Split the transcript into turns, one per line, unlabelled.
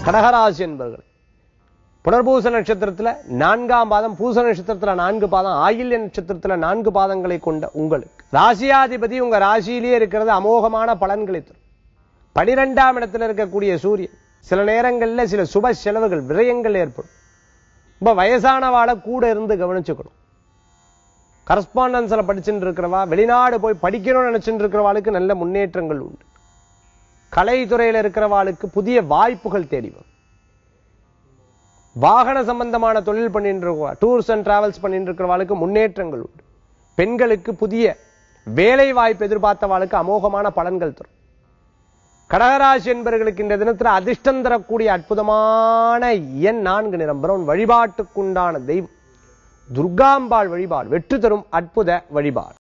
கடகராசி என்பவர்கள் புனர்பூச நட்சத்திரத்துல 4ஆம் பாதம், பூச நட்சத்திரத்துல 4 பாதம், ஆயில்ய நட்சத்திரத்துல 4 பாதங்களை கொண்ட உங்களுக்கு ராசியாதிபதி உங்க ராசியிலேயே இருக்கிறது அமோகமான பலன்களை தரும். 12ஆம் இடத்துல இருக்கக்கூடிய சூரியன் சில நேரங்கள்ல சில சுப செலவுகள் விரயங்கள் ஏற்படும். ரொம்ப வயசானவாளை கூட இருந்து கவனிச்சுக்கணும். கரஸ்பாண்டன்ஸ்ல படிச்சுட்டு இருக்கிறவா, வெளிநாடு போய் படிக்கணும்னு நினைச்சுட்டு இருக்கிறவாளுக்கு நல்ல முன்னேற்றங்கள் உண்டு. கலைத்துறையில இருக்கிறவாளுக்கு புதிய வாய்ப்புகள் தேடி வரும். வாகன சம்பந்தமான தொழில் பண்ணிட்டு இருக்கவா, டூர்ஸ் அண்ட் டிராவல்ஸ் பண்ணிட்டு இருக்கிறவாளுக்கு முன்னேற்றங்கள் உண்டு. பெண்களுக்கு புதிய வேலை வாய்ப்பு எதிர்பார்த்தவாளுக்கு அமோகமான பலன்கள் தரும். கடகராசி என்பவர்களுக்கு இந்த தினத்தில் அதிர்ஷ்டம் தரக்கூடிய அற்புதமான எண் 4 நிறம் பிரவுன். வழிபாட்டுக்குண்டான தெய்வம் துர்காம்பாள் வழிபாடு வெற்றி தரும் அற்புத வழிபாடு.